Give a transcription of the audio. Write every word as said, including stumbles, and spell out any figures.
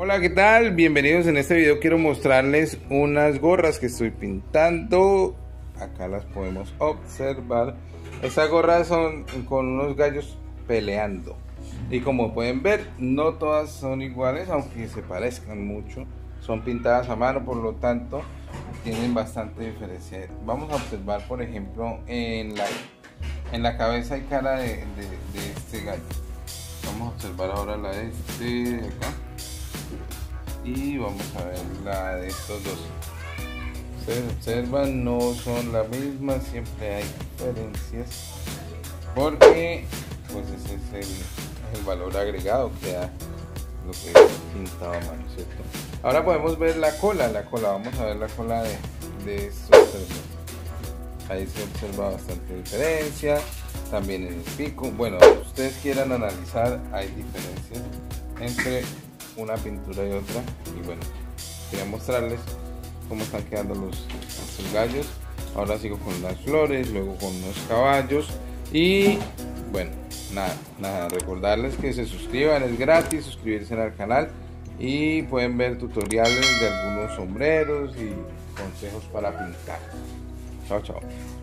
Hola, ¿qué tal? Bienvenidos. En este video quiero mostrarles unas gorras que estoy pintando. Acá las podemos observar. Estas gorras son con unos gallos peleando. Y como pueden ver, no todas son iguales, aunque se parezcan mucho. Son pintadas a mano, por lo tanto, tienen bastante diferencia. Vamos a observar, por ejemplo, en la, en la cabeza y cara de, de, de este gallo. Vamos a observar ahora la de este de acá. Y vamos a ver la de estos dos. Ustedes observan, no son la misma, siempre hay diferencias, porque pues ese es el, el valor agregado que da lo que es pintado a mano, ¿cierto? Ahora podemos ver la cola, la cola, vamos a ver la cola de, de estos cerdos. Ahí se observa bastante diferencia, también en el pico. Bueno, si ustedes quieran analizar, hay diferencias entre una pintura y otra. Y bueno, quería mostrarles cómo están quedando los, los gallos. Ahora sigo con las flores, luego con los caballos. Y bueno, nada, nada, recordarles que se suscriban, es gratis suscribirse al canal. Y pueden ver tutoriales de algunos sombreros y consejos para pintar. Chao, chao.